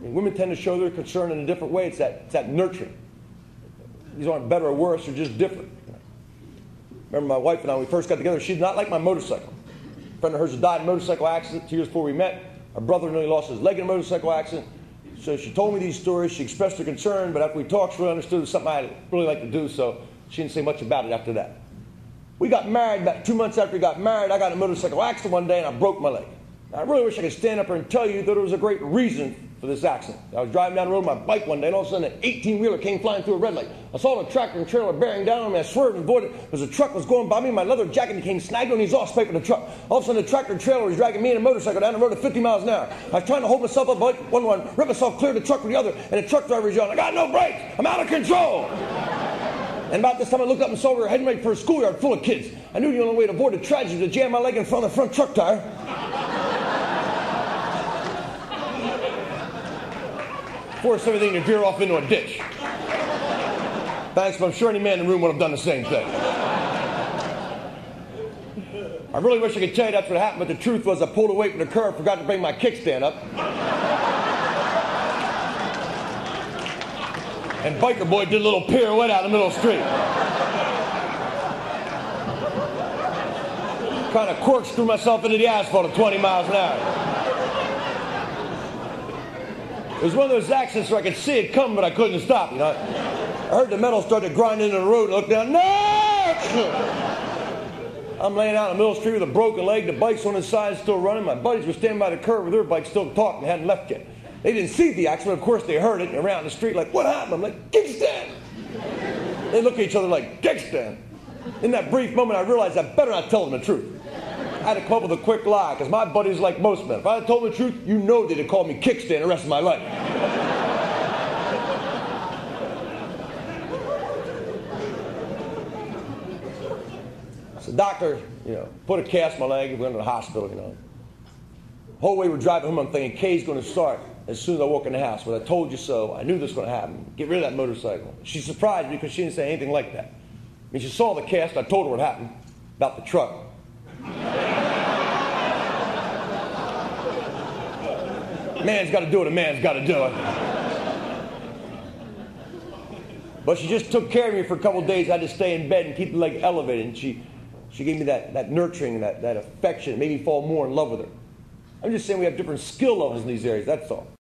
mean, women tend to show their concern in a different way. It's that nurturing. These aren't better or worse, they're just different. Remember my wife and I, when we first got together, she's not like my motorcycle. A friend of hers had died in a motorcycle accident 2 years before we met. Our brother nearly lost his leg in a motorcycle accident. So she told me these stories. She expressed her concern, but after we talked, she really understood it was something I really like to do, so she didn't say much about it after that. We got married. About 2 months after we got married, I got in a motorcycle accident one day and I broke my leg. I really wish I could stand up here and tell you that there was a great reason for this accident. I was driving down the road on my bike one day, and all of a sudden an 18-wheeler came flying through a red light. I saw the tractor and trailer bearing down on me. I swerved and avoided it because the truck was going by me. My leather jacket became snagged on the exhaust pipe of the truck. All of a sudden the tractor and trailer was dragging me and a motorcycle down the road at 50 miles an hour. I was trying to hold myself up, but one, rip myself clear of the truck with the other, and the truck driver was yelling, "I got no brakes! I'm out of control!" And about this time I looked up and saw we were heading right for a schoolyard full of kids. I knew the only way to avoid the tragedy was to jam my leg in front of the front truck tire. Force everything to veer off into a ditch. Thanks, but I'm sure any man in the room would have done the same thing. I really wish I could tell you that's what happened, but the truth was I pulled away from the curb, forgot to bring my kickstand up. And Biker Boy did a little pirouette out in the middle of the street. Kind of corkscrewed myself into the asphalt at 20 miles an hour. It was one of those accidents where I could see it coming, but I couldn't stop. You know, I heard the metal start to grind into the road and looked down. No! I'm laying out in the middle of the street with a broken leg. The bike's on the side still running. My buddies were standing by the curb with their bikes still talking. They hadn't left yet. They didn't see the accident. Of course, they heard it. And around the street like, "What happened?" I'm like, "Kickstand!" They look at each other like, "Kickstand!" In that brief moment, I realized I better not tell them the truth. I had to come up with a quick lie, because my buddies like most men. If I had told them the truth, you know they'd have called me Kickstand the rest of my life. So the doctor, put a cast on my leg and went to the hospital, The whole way we're driving home, I'm thinking, Kay's going to start as soon as I walk in the house. But I told you so. I knew this was going to happen. Get rid of that motorcycle. She surprised me because she didn't say anything like that. I mean, she saw the cast. I told her what happened about the truck. Man's got to do what a man's got to do it. But she just took care of me for a couple of days. I had to stay in bed and keep the leg elevated. And she gave me that nurturing and that affection. It made me fall more in love with her. I'm just saying we have different skill levels in these areas, that's all.